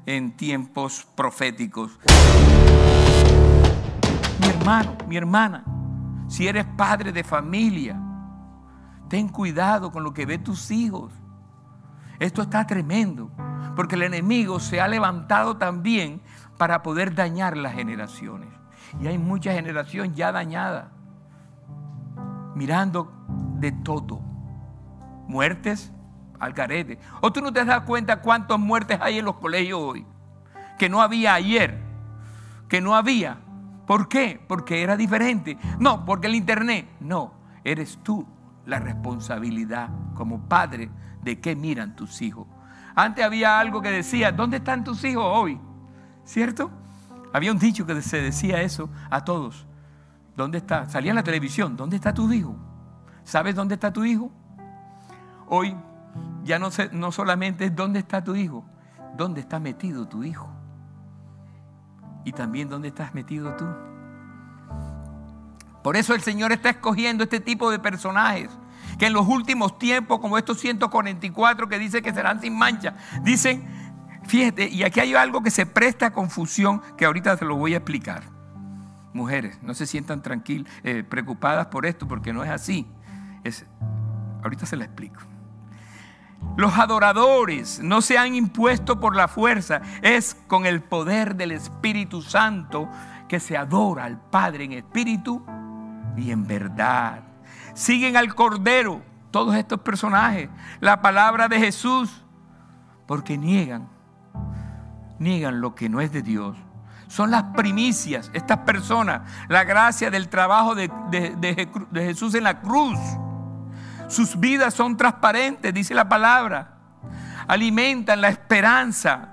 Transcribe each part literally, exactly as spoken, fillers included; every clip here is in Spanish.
en tiempos proféticos. Mi hermano, mi hermana, si eres padre de familia, ten cuidado con lo que ven tus hijos. Esto está tremendo, porque el enemigo se ha levantado también para poder dañar las generaciones. Y hay mucha generación ya dañada, mirando de todo. Muertes al garete. ¿O tú no te das cuenta cuántas muertes hay en los colegios hoy? Que no había ayer, que no había. ¿Por qué? Porque era diferente. No, porque el internet. No, eres tú la responsabilidad como padre de qué miran tus hijos. Antes había algo que decía, ¿dónde están tus hijos hoy? ¿Cierto? Había un dicho que se decía eso a todos. ¿Dónde está? Salía en la televisión, ¿dónde está tu hijo? ¿Sabes dónde está tu hijo? Hoy ya no, sé, no solamente es dónde está tu hijo, dónde está metido tu hijo. Y también dónde estás metido tú. Por eso el Señor está escogiendo este tipo de personajes que en los últimos tiempos, como estos ciento cuarenta y cuatro que dice que serán sin mancha, dicen, fíjate, y aquí hay algo que se presta a confusión que ahorita se lo voy a explicar. Mujeres, no se sientan tranquilas, eh, preocupadas por esto, porque no es así. Es, ahorita se la explico. Los adoradores no se han impuesto por la fuerza, es con el poder del Espíritu Santo que se adora al Padre en espíritu y en verdad. Siguen al Cordero, todos estos personajes, la palabra de Jesús, porque niegan, niegan lo que no es de Dios. Son las primicias, estas personas, la gracia del trabajo de, de, de, de Jesús en la cruz. Sus vidas son transparentes, dice la palabra. Alimentan la esperanza.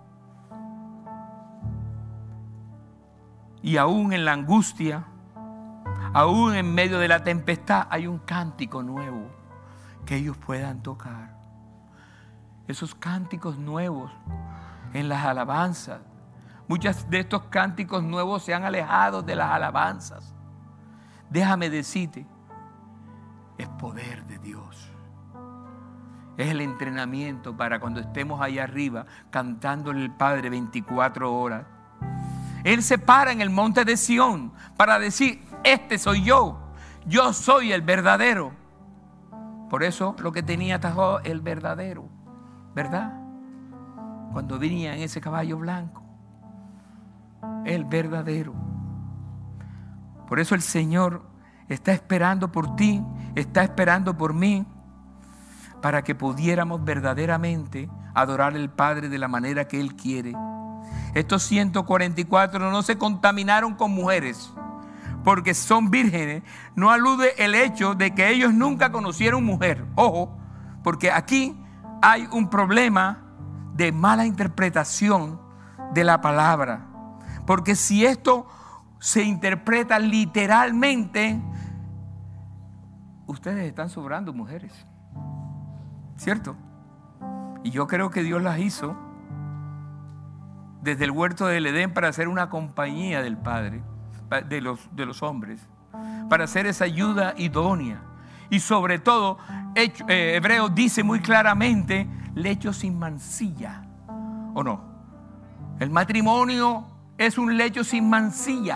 Y aún en la angustia, aún en medio de la tempestad, hay un cántico nuevo que ellos puedan tocar. Esos cánticos nuevos en las alabanzas. Muchos de estos cánticos nuevos se han alejado de las alabanzas. Déjame decirte, es poder de Dios. Es el entrenamiento para cuando estemos allá arriba cantándole al Padre veinticuatro horas. Él se para en el monte de Sión para decir, este soy yo, yo soy el verdadero. Por eso lo que tenía atajó el verdadero, ¿verdad? Cuando venía en ese caballo blanco, el verdadero. Por eso el Señor está esperando por ti, está esperando por mí, para que pudiéramos verdaderamente adorar al Padre de la manera que Él quiere. Estos ciento cuarenta y cuatro no se contaminaron con mujeres, porque son vírgenes. No alude el hecho de que ellos nunca conocieron mujer. Ojo, porque aquí hay un problema de mala interpretación de la palabra. Porque si esto se interpreta literalmente, ustedes están sobrando mujeres, ¿cierto? Y yo creo que Dios las hizo desde el huerto del Edén para hacer una compañía del Padre, de los, de los hombres, para hacer esa ayuda idónea. Y sobre todo, hecho, eh, Hebreos dice muy claramente, lecho sin mancilla, ¿o no? El matrimonio es un lecho sin mancilla.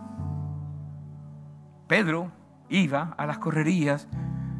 Pedro iba a las correrías,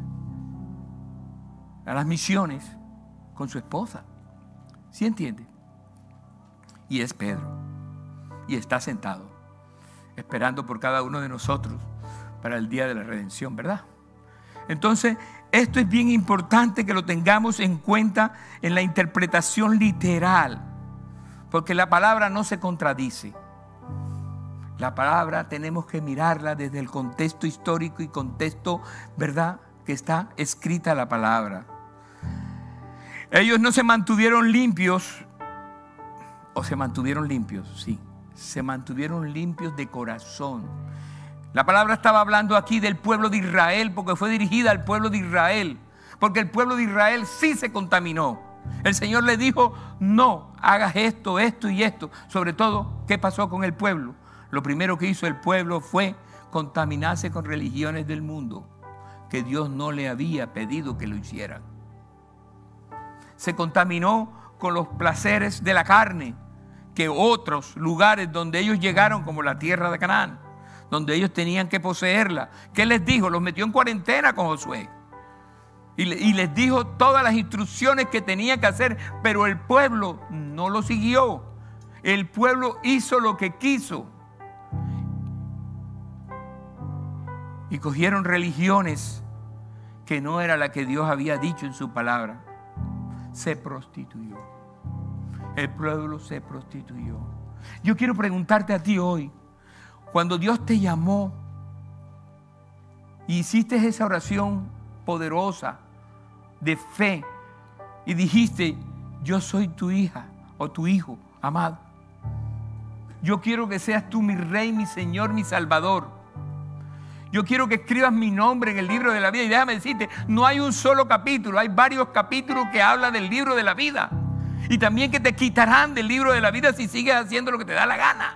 a las misiones con su esposa. ¿Sí entiende? Y es Pedro. Y está sentado, esperando por cada uno de nosotros para el día de la redención, ¿verdad? Entonces, esto es bien importante que lo tengamos en cuenta en la interpretación literal, porque la palabra no se contradice. La palabra tenemos que mirarla desde el contexto histórico y contexto, ¿verdad?, que está escrita la palabra. Ellos no se mantuvieron limpios, o se mantuvieron limpios, sí, se mantuvieron limpios de corazón. La palabra estaba hablando aquí del pueblo de Israel, porque fue dirigida al pueblo de Israel, porque el pueblo de Israel sí se contaminó. El Señor le dijo, no, hagas esto, esto y esto. Sobre todo, ¿qué pasó con el pueblo? Lo primero que hizo el pueblo fue contaminarse con religiones del mundo, que Dios no le había pedido que lo hicieran. Se contaminó con los placeres de la carne que otros lugares donde ellos llegaron, como la tierra de Canaán, donde ellos tenían que poseerla. ¿Qué les dijo? Los metió en cuarentena con Josué. Y, le, y les dijo todas las instrucciones que tenía que hacer, pero el pueblo no lo siguió. El pueblo hizo lo que quiso. Y cogieron religiones que no era la que Dios había dicho en su palabra. Se prostituyó. El pueblo se prostituyó. Yo quiero preguntarte a ti hoy, cuando Dios te llamó y hiciste esa oración poderosa de fe y dijiste, yo soy tu hija o tu hijo amado. Yo quiero que seas tú mi rey, mi Señor, mi Salvador. Yo quiero que escribas mi nombre en el libro de la vida. Y déjame decirte, no hay un solo capítulo, hay varios capítulos que hablan del libro de la vida. Y también que te quitarán del libro de la vida si sigues haciendo lo que te da la gana.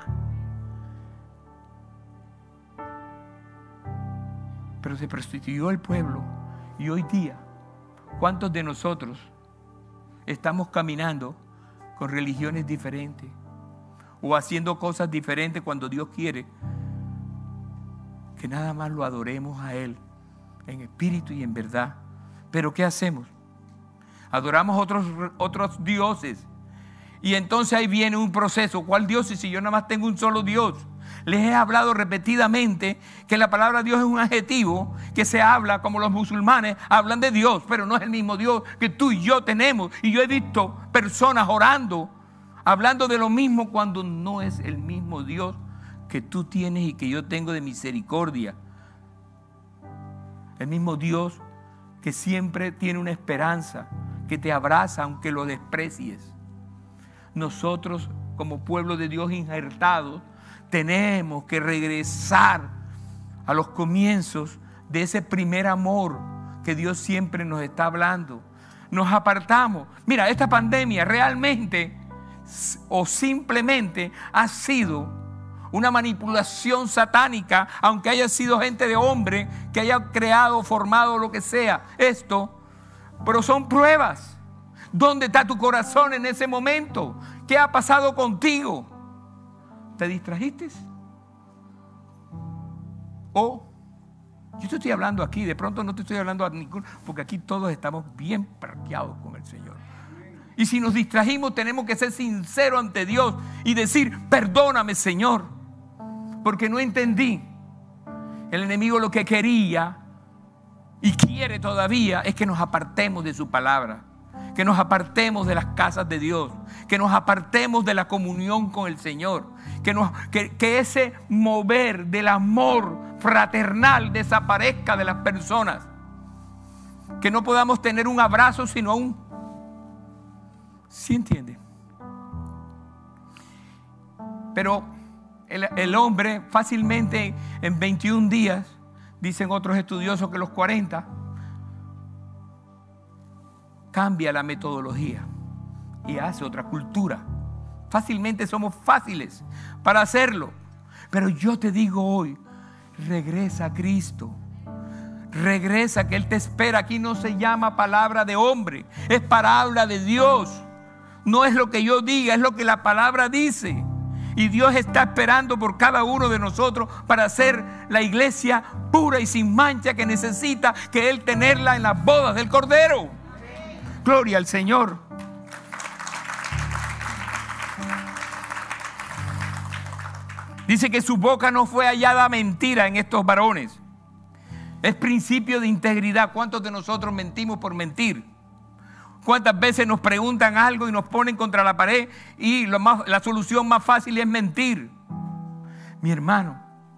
Pero se prostituyó el pueblo. Y hoy día, ¿cuántos de nosotros estamos caminando con religiones diferentes? O haciendo cosas diferentes cuando Dios quiere que nada más lo adoremos a Él en espíritu y en verdad. Pero ¿qué hacemos? Adoramos otros, otros dioses. Y entonces ahí viene un proceso. ¿Cuál Dios? Si yo nada más tengo un solo Dios. Les he hablado repetidamente que la palabra Dios es un adjetivo que se habla como los musulmanes hablan de Dios, pero no es el mismo Dios que tú y yo tenemos. Y yo he visto personas orando, hablando de lo mismo cuando no es el mismo Dios que tú tienes y que yo tengo de misericordia. El mismo Dios que siempre tiene una esperanza, que te abraza aunque lo desprecies. Nosotros como pueblo de Dios injertados tenemos que regresar a los comienzos de ese primer amor que Dios siempre nos está hablando. Nos apartamos. Mira, esta pandemia realmente o simplemente ha sido una manipulación satánica, aunque haya sido gente de hombre que haya creado, formado, lo que sea, esto, pero son pruebas. ¿Dónde está tu corazón en ese momento? ¿Qué ha pasado contigo? ¿Te distrajiste? O, yo te estoy hablando aquí, de pronto no te estoy hablando a ningún, porque aquí todos estamos bien parqueados con el Señor. Y si nos distrajimos, tenemos que ser sinceros ante Dios y decir, perdóname, Señor, porque no entendí. El enemigo lo que quería y quiere todavía es que nos apartemos de su palabra, que nos apartemos de las casas de Dios, que nos apartemos de la comunión con el Señor, que, nos, que, que ese mover del amor fraternal desaparezca de las personas, que no podamos tener un abrazo sino un... ¿Sí entiende? Pero el, el hombre fácilmente en veintiún días, dicen otros estudiosos que los cuarenta, cambia la metodología y hace otra cultura. Fácilmente somos fáciles para hacerlo. Pero yo te digo hoy, regresa a Cristo. Regresa, que Él te espera. Aquí no se llama palabra de hombre, es palabra de Dios. No es lo que yo diga, es lo que la palabra dice. Y Dios está esperando por cada uno de nosotros para hacer la iglesia pura y sin mancha que necesita que Él tenerla en las bodas del Cordero. Gloria al Señor. Dice que su boca no fue hallada mentira en estos varones. Es principio de integridad. ¿Cuántos de nosotros mentimos por mentir? ¿Cuántas veces nos preguntan algo y nos ponen contra la pared y lo más, la solución más fácil es mentir? Mi hermano,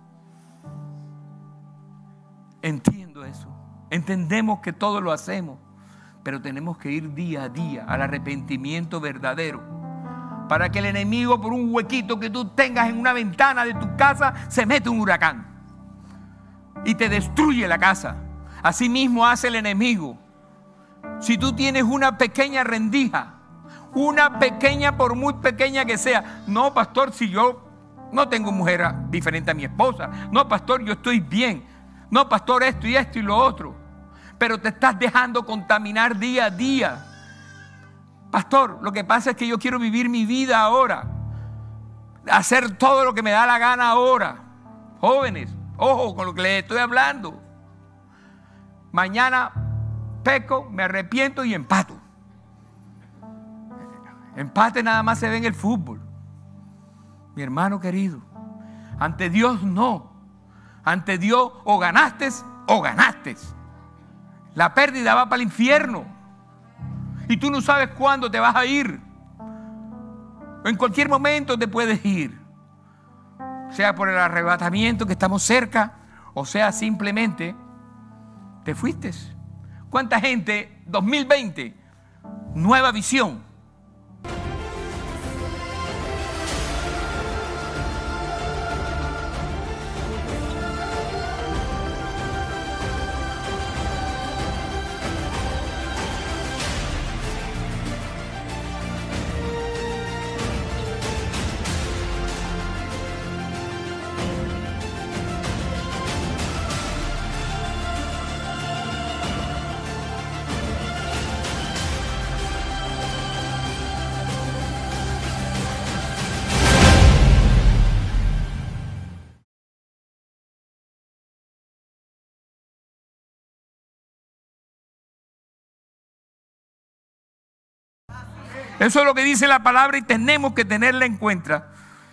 entiendo eso. Entendemos que todo lo hacemos, pero tenemos que ir día a día al arrepentimiento verdadero, para que el enemigo, por un huequito que tú tengas en una ventana de tu casa, se mete un huracán y te destruye la casa. Así mismo hace el enemigo. Si tú tienes una pequeña rendija, una pequeña, por muy pequeña que sea, no, pastor, si yo no tengo mujer diferente a mi esposa, no, pastor, yo estoy bien, no, pastor, esto y esto y lo otro, pero te estás dejando contaminar día a día pastor, lo que pasa es que yo quiero vivir mi vida ahora, hacer todo lo que me da la gana ahora. Jóvenes, ojo con lo que les estoy hablando. Mañana peco, me arrepiento y empato. Empate nada más se ve en el fútbol. Mi hermano querido, ante Dios no. Ante Dios o ganaste o ganaste. La pérdida va para el infierno. Y tú no sabes cuándo te vas a ir. En cualquier momento te puedes ir. Sea por el arrebatamiento que estamos cerca, o sea simplemente te fuiste. ¿Cuánta gente? dos mil veinte, nueva visión. Eso es lo que dice la palabra y tenemos que tenerla en cuenta.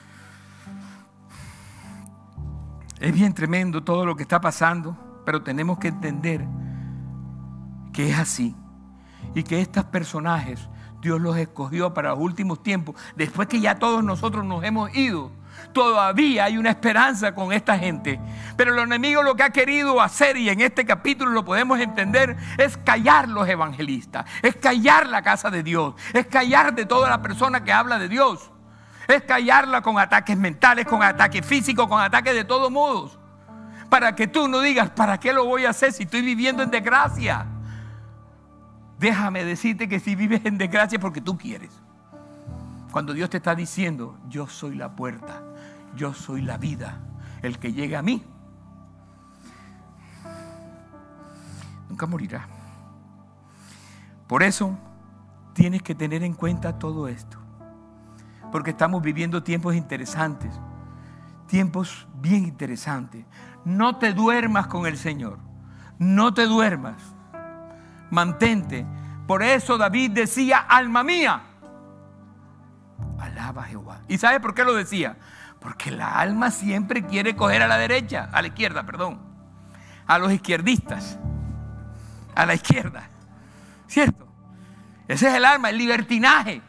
Es bien tremendo todo lo que está pasando, pero tenemos que entender que es así y que estos personajes Dios los escogió para los últimos tiempos. Después que ya todos nosotros nos hemos ido, todavía hay una esperanza con esta gente. Pero el enemigo lo que ha querido hacer, y en este capítulo lo podemos entender, es callar los evangelistas, es callar la casa de Dios, es callar de toda la persona que habla de Dios, es callarla con ataques mentales, con ataques físicos, con ataques de todos modos, para que tú no digas, ¿para qué lo voy a hacer si estoy viviendo en desgracia? Déjame decirte que si vives en desgracia es porque tú quieres. Cuando Dios te está diciendo, yo soy la puerta, yo soy la vida, el que llega a mí nunca morirá. Por eso tienes que tener en cuenta todo esto, porque estamos viviendo tiempos interesantes, tiempos bien interesantes. No te duermas con el Señor, no te duermas, mantente. Por eso David decía, alma mía, alaba a Jehová. ¿Y sabe por qué lo decía? Porque la alma siempre quiere coger a la derecha, a la izquierda, perdón, a los izquierdistas, a la izquierda, ¿cierto? Ese es el alma, el libertinaje.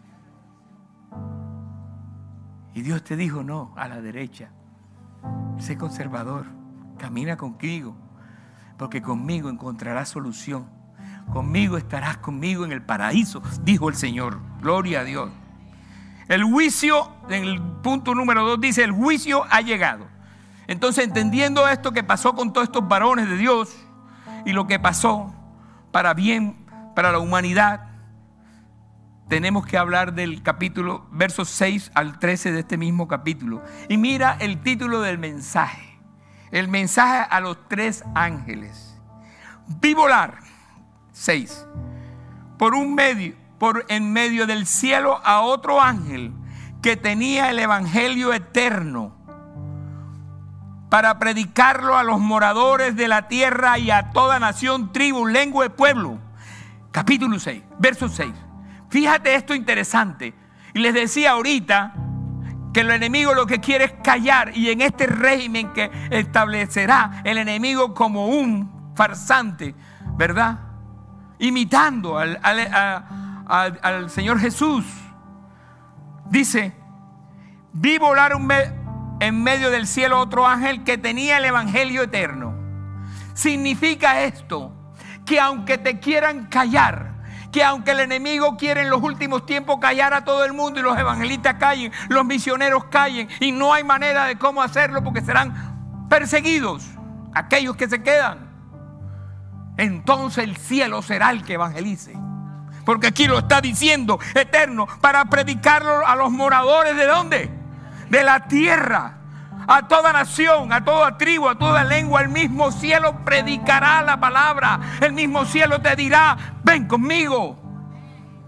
Y Dios te dijo, no, a la derecha. Sé conservador, camina conmigo, porque conmigo encontrarás solución. Conmigo estarás conmigo en el paraíso, dijo el Señor. Gloria a Dios. El juicio, en el punto número dos dice, el juicio ha llegado. Entonces, entendiendo esto que pasó con todos estos varones de Dios y lo que pasó para bien, para la humanidad, tenemos que hablar del capítulo, versos seis al trece de este mismo capítulo. Y mira el título del mensaje. El mensaje a los tres ángeles. Vi volar, seis, por un medio, por en medio del cielo a otro ángel que tenía el evangelio eterno para predicarlo a los moradores de la tierra y a toda nación, tribu, lengua y pueblo. Capítulo seis, verso seis. Fíjate esto interesante. Y les decía ahorita que el enemigo lo que quiere es callar, y en este régimen que establecerá el enemigo como un farsante, ¿verdad? Imitando al, al, a, a, al Señor Jesús. Dice, vi volar un me, en medio del cielo otro ángel que tenía el evangelio eterno. Significa esto, que aunque te quieran callar, que aunque el enemigo quiere en los últimos tiempos callar a todo el mundo y los evangelistas callen, los misioneros callen, y no hay manera de cómo hacerlo porque serán perseguidos aquellos que se quedan, entonces el cielo será el que evangelice, porque aquí lo está diciendo, eterno, para predicarlo a los moradores ¿de dónde? De la tierra, a toda nación, a toda tribu, a toda lengua. El mismo cielo predicará la palabra, el mismo cielo te dirá, ven conmigo.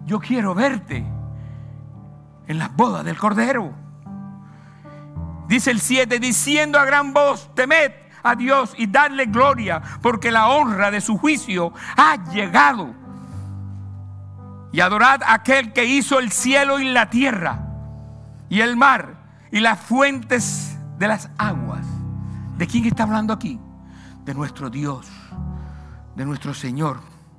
yo quiero verte en las bodas del Cordero. Dice el siete, diciendo a gran voz, temed a Dios y dadle gloria, porque la honra de su juicio ha llegado. Y adorad a aquel que hizo el cielo y la tierra, y el mar, y las fuentes de las aguas. ¿De quién está hablando aquí? De nuestro Dios, de nuestro Señor.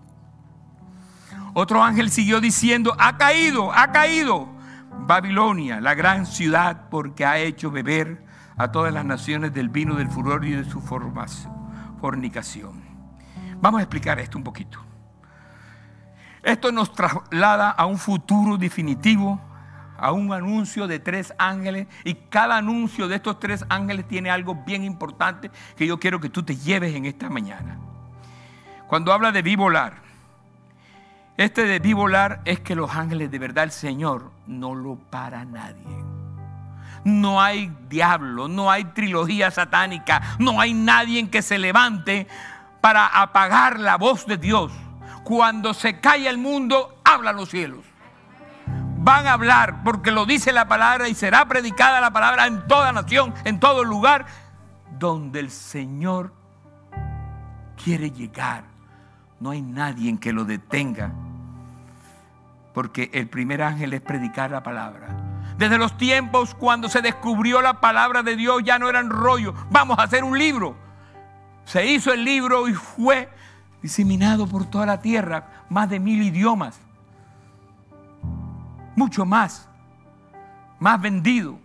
Otro ángel siguió diciendo, ha caído, ha caído Babilonia, la gran ciudad, porque ha hecho beber a todas las naciones del vino del furor y de su fornicación. Vamos a explicar esto un poquito. Esto nos traslada a un futuro definitivo, a un anuncio de tres ángeles, y cada anuncio de estos tres ángeles tiene algo bien importante que yo quiero que tú te lleves en esta mañana. Cuando habla de vi volar, este de vi volar es que los ángeles, de verdad, el Señor no lo para nadie. No hay diablo, no hay trilogía satánica, no hay nadie que se levante para apagar la voz de Dios. Cuando se calla el mundo, hablan los cielos. Van a hablar porque lo dice la palabra, y será predicada la palabra en toda nación, en todo lugar donde el Señor quiere llegar. No hay nadie que lo detenga, porque el primer ángel es predicar la palabra. Desde los tiempos cuando se descubrió la palabra de Dios, ya no eran rollos. Vamos a hacer un libro. Se hizo el libro y fue diseminado por toda la tierra, más de mil idiomas, mucho más, más vendido.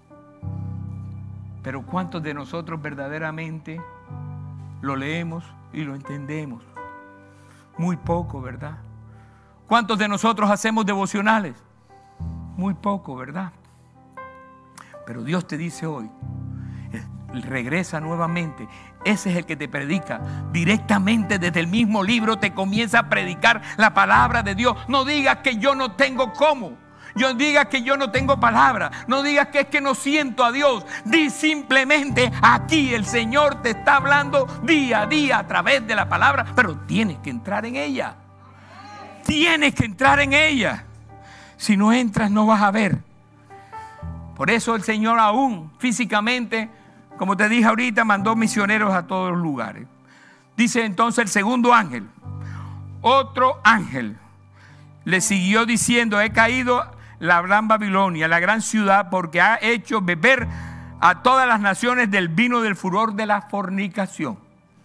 Pero ¿cuántos de nosotros verdaderamente lo leemos y lo entendemos? Muy poco, ¿verdad? ¿Cuántos de nosotros hacemos devocionales? Muy poco, ¿verdad? Pero Dios te dice hoy, regresa nuevamente. Ese es el que te predica directamente desde el mismo libro, te comienza a predicar la palabra de Dios. No digas que yo no tengo cómo, no digas que yo no tengo palabra, no digas que es que no siento a Dios. Di simplemente, aquí el Señor te está hablando día a día a través de la palabra, pero tienes que entrar en ella. Tienes que entrar en ella. Si no entras, no vas a ver. Por eso el Señor, aún físicamente, como te dije ahorita, mandó misioneros a todos los lugares. Dice entonces el segundo ángel, otro ángel le siguió diciendo, he caído la gran Babilonia, la gran ciudad, porque ha hecho beber a todas las naciones del vino del furor de la fornicación.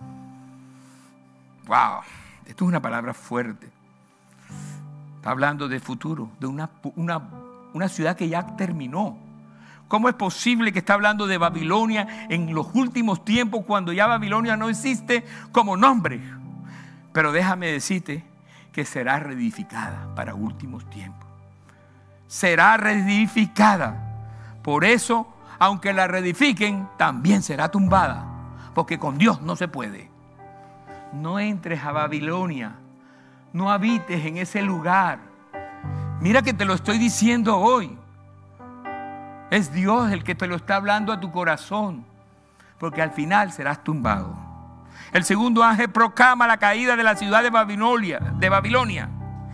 Wow, esto es una palabra fuerte. Está hablando de futuro, de una, una, una ciudad que ya terminó. ¿Cómo es posible que está hablando de Babilonia en los últimos tiempos, cuando ya Babilonia no existe como nombre? Pero déjame decirte que será reedificada para últimos tiempos. Será reedificada. Por eso, aunque la reedifiquen, también será tumbada, porque con Dios no se puede. No entres a Babilonia, no habites en ese lugar. Mira que te lo estoy diciendo hoy. Es Dios el que te lo está hablando a tu corazón, porque al final serás tumbado. El segundo ángel proclama la caída de la ciudad de Babilonia, de Babilonia.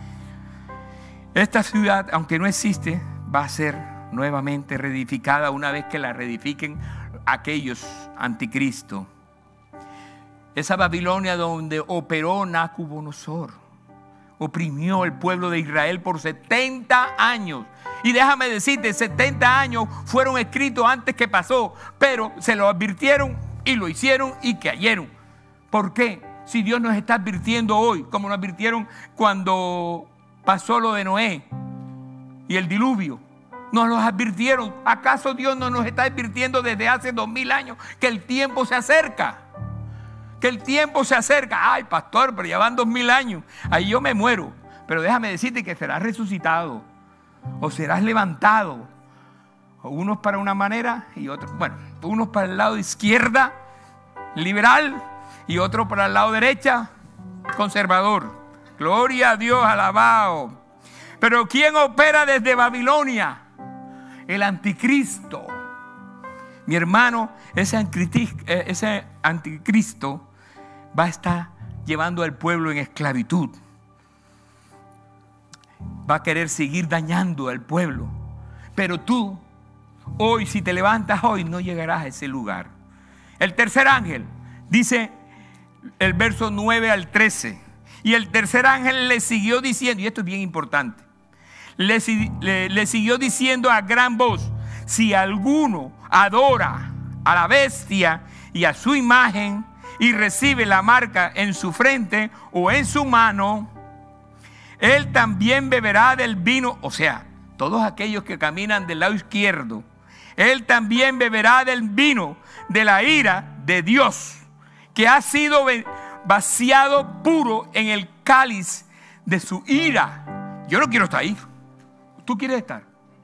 Esta ciudad, aunque no existe, va a ser nuevamente reedificada una vez que la reedifiquen aquellos anticristo. Esa Babilonia donde operó Nabucodonosor, oprimió el pueblo de Israel por setenta años. Y déjame decirte, setenta años fueron escritos antes que pasó, pero se lo advirtieron y lo hicieron y cayeron. ¿Por qué? Si Dios nos está advirtiendo hoy, como nos advirtieron cuando pasó lo de Noé y el diluvio, nos los advirtieron. ¿Acaso Dios no nos está advirtiendo desde hace dos mil años que el tiempo se acerca? Que el tiempo se acerca. Ay, pastor, pero ya van dos mil años. Ahí yo me muero. Pero déjame decirte que serás resucitado o serás levantado. O unos para una manera y otros, bueno, unos para el lado izquierda, liberal, y otros para el lado derecha, conservador. Gloria a Dios, alabado. Pero ¿quién opera desde Babilonia? El anticristo. Mi hermano, ese anticristo va a estar llevando al pueblo en esclavitud. va a querer seguir dañando al pueblo. Pero tú, hoy, si te levantas hoy, no llegarás a ese lugar. El tercer ángel, dice el verso nueve al trece. Y el tercer ángel le siguió diciendo, y esto es bien importante, le, le, le siguió diciendo a gran voz: si alguno adora a la bestia y a su imagen y recibe la marca en su frente o en su mano, él también beberá del vino. O sea, todos aquellos que caminan del lado izquierdo, él también beberá del vino de la ira de Dios, que ha sido vaciado puro en el cáliz de su ira. Yo no quiero estar ahí. ¿Tú quieres estar?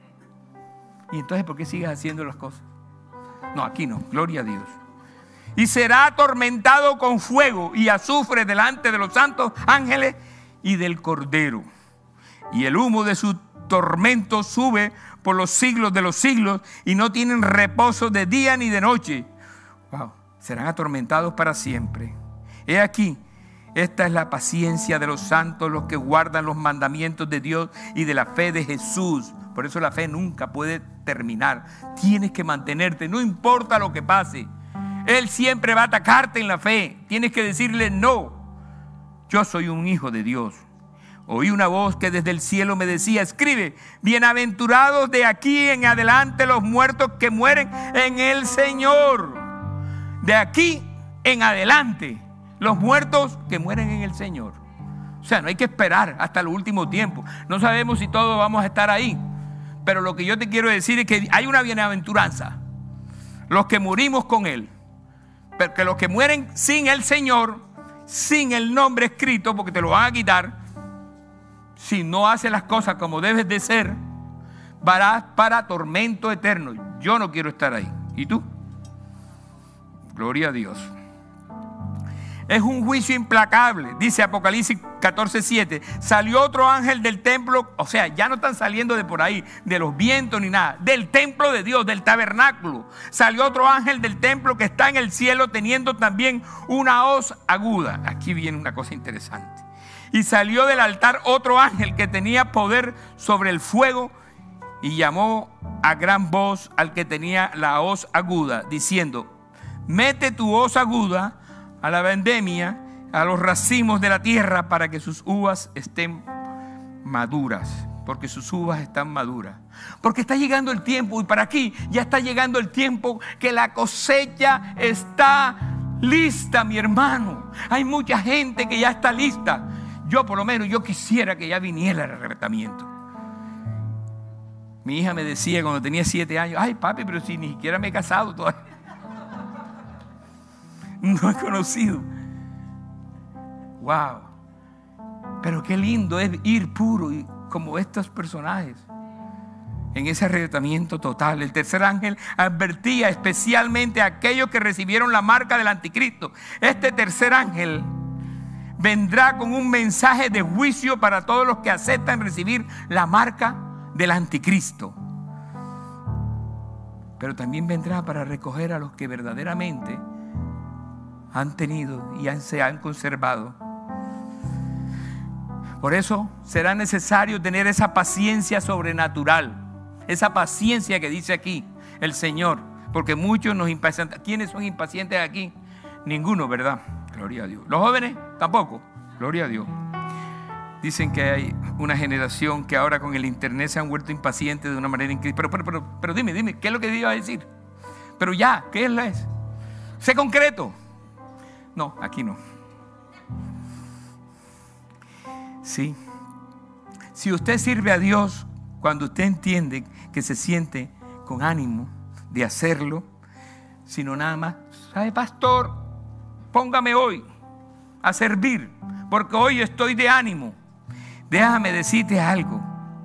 ¿Y entonces por qué sigues haciendo las cosas? No, aquí no. Gloria a Dios. Y será atormentado con fuego y azufre delante de los santos ángeles y del Cordero. Y el humo de su tormento sube por los siglos de los siglos, y no tienen reposo de día ni de noche. Wow. Serán atormentados para siempre. He aquí, esta es la paciencia de los santos, los que guardan los mandamientos de Dios y de la fe de Jesús. Por eso la fe nunca puede terminar. Tienes que mantenerte, no importa lo que pase. Él siempre va a atacarte en la fe. Tienes que decirle: no, yo soy un hijo de Dios. Oí una voz que desde el cielo me decía: escribe, bienaventurados de aquí en adelante los muertos que mueren en el Señor. De aquí en adelante, los muertos que mueren en el Señor. O sea, no hay que esperar hasta el último tiempo. No sabemos si todos vamos a estar ahí. Pero lo que yo te quiero decir es que hay una bienaventuranza. Los que morimos con Él. Porque los que mueren sin el Señor, sin el nombre escrito, porque te lo van a quitar, si no haces las cosas como debes de ser, varás para tormento eterno. Yo no quiero estar ahí. ¿Y tú? Gloria a Dios. Es un juicio implacable. Dice Apocalipsis catorce siete. Salió otro ángel del templo. O sea, ya no están saliendo de por ahí, de los vientos ni nada. Del templo de Dios, del tabernáculo. Salió otro ángel del templo que está en el cielo, teniendo también una hoz aguda. Aquí viene una cosa interesante. Y salió del altar otro ángel que tenía poder sobre el fuego, y llamó a gran voz al que tenía la hoz aguda, diciendo: mete tu hoz aguda a la vendimia, a los racimos de la tierra, para que sus uvas estén maduras. Porque sus uvas están maduras. Porque está llegando el tiempo, y para aquí ya está llegando el tiempo que la cosecha está lista, mi hermano. Hay mucha gente que ya está lista. Yo por lo menos, yo quisiera que ya viniera el arrebatamiento. Mi hija me decía cuando tenía siete años: ay papi, pero si ni siquiera me he casado todavía. No he conocido. Wow. Pero qué lindo es ir puro y como estos personajes en ese arrebatamiento total. El tercer ángel advertía especialmente a aquellos que recibieron la marca del anticristo. Este tercer ángel vendrá con un mensaje de juicio para todos los que aceptan recibir la marca del anticristo. Pero también vendrá para recoger a los que verdaderamente han tenido y han, se han conservado. Por eso será necesario tener esa paciencia sobrenatural, esa paciencia que dice aquí el Señor, porque muchos nos impacientan. ¿Quiénes son impacientes aquí? Ninguno, ¿verdad? Gloria a Dios. ¿Los jóvenes? Tampoco. Gloria a Dios. Dicen que hay una generación que ahora con el internet se han vuelto impacientes de una manera increíble. Pero, pero, pero, pero dime, dime, ¿qué es lo que iba a decir? Pero ya, ¿qué es la es? Sé concreto. No, aquí no. Sí. Si usted sirve a Dios, cuando usted entiende que se siente con ánimo de hacerlo, sino nada más, ¿sabe, pastor? Póngame hoy a servir, porque hoy estoy de ánimo. Déjame decirte algo.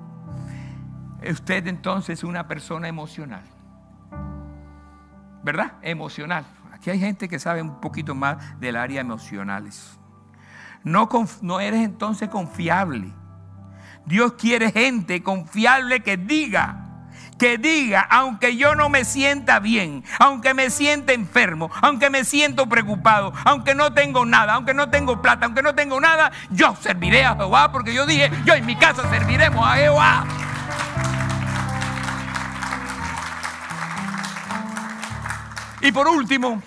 Usted entonces es una persona emocional, ¿verdad? Emocional. Aquí hay gente que sabe un poquito más del área emocionales. No, no eres entonces confiable. Dios quiere gente confiable que diga que diga, aunque yo no me sienta bien, aunque me sienta enfermo, aunque me siento preocupado, aunque no tengo nada, aunque no tengo plata, aunque no tengo nada, yo serviré a Jehová, porque yo dije, yo en mi casa serviremos a Jehová. Y por último,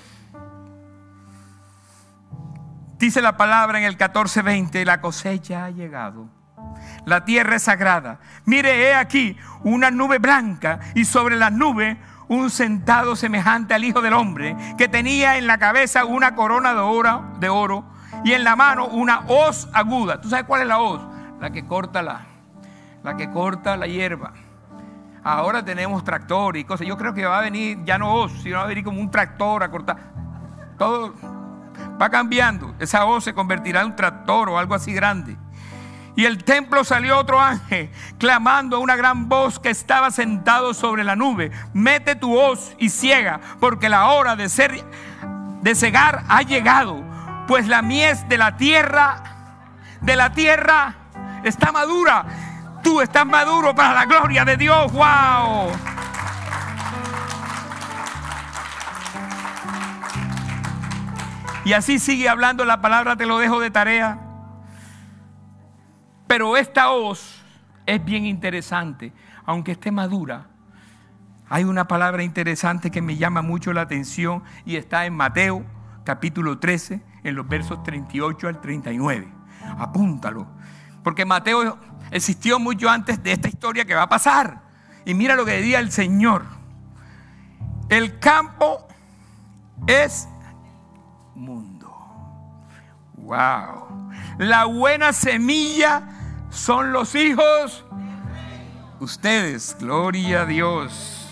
dice la palabra en el catorce veinte, la cosecha ha llegado. La tierra es sagrada. Mire, he aquí una nube blanca y sobre la nube un sentado semejante al Hijo del Hombre, que tenía en la cabeza una corona de oro, de oro y en la mano una hoz aguda. ¿Tú sabes cuál es la hoz? La que corta la, la que corta la hierba. Ahora tenemos tractor y cosas. Yo creo que va a venir ya no hoz, sino va a venir como un tractor a cortar. Todo va cambiando. Esa hoz se convertirá en un tractor o algo así grande. Y del templo salió otro ángel, clamando a una gran voz que estaba sentado sobre la nube: mete tu hoz y ciega, porque la hora de ser, de cegar ha llegado, pues la mies de la tierra, de la tierra está madura. Tú estás maduro para la gloria de Dios. ¡Wow! Y así sigue hablando la palabra, te lo dejo de tarea. Pero esta hoz es bien interesante, aunque esté madura. Hay una palabra interesante que me llama mucho la atención y está en Mateo capítulo trece, en los versos treinta y ocho al treinta y nueve. Apúntalo, porque Mateo existió mucho antes de esta historia que va a pasar. Y mira lo que decía el Señor: el campo es mundo. Wow. La buena semilla son los hijos, ustedes, gloria a Dios.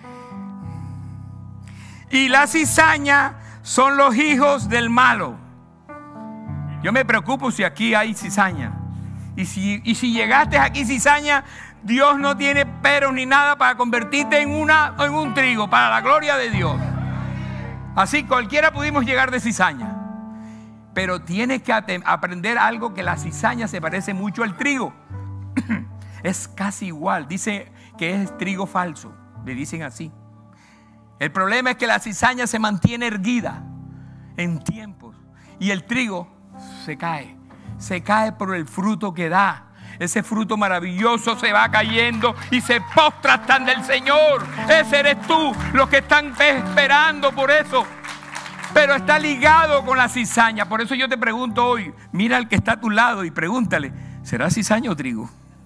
Y la cizaña son los hijos del malo. Yo me preocupo si aquí hay cizaña. Y si, y si llegaste aquí cizaña, Dios no tiene peros ni nada para convertirte en, una, en un trigo, para la gloria de Dios. Así cualquiera pudimos llegar de cizaña. Pero tienes que aprender algo, que la cizaña se parece mucho al trigo. Es casi igual. Dice que es trigo falso. Le dicen así. El problema es que la cizaña se mantiene erguida en tiempos. Y el trigo se cae. Se cae por el fruto que da. Ese fruto maravilloso se va cayendo y se postra hasta del Señor. Ese eres tú, los que están esperando por eso. Pero está ligado con la cizaña. Por eso yo te pregunto hoy, mira al que está a tu lado y pregúntale: ¿será cizaña o trigo?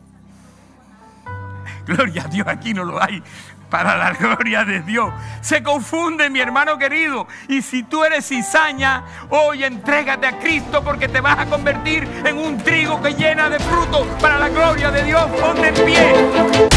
Gloria a Dios, aquí no lo hay. Para la gloria de Dios. Se confunde, mi hermano querido. Y si tú eres cizaña, hoy entrégate a Cristo, porque te vas a convertir en un trigo que llena de fruto para la gloria de Dios. Ponte en pie.